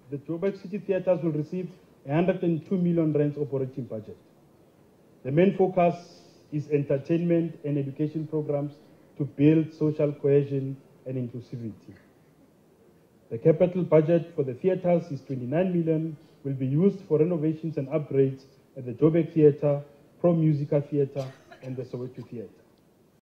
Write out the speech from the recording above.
the Joburg City Theatres will receive 102 million rands operating budget. The main focus is entertainment and education programs to build social cohesion and inclusivity. The capital budget for the theatres is 29 million, will be used for renovations and upgrades at the Joburg Theatre, Pro Musica Theatre, and the Soweto Theatre.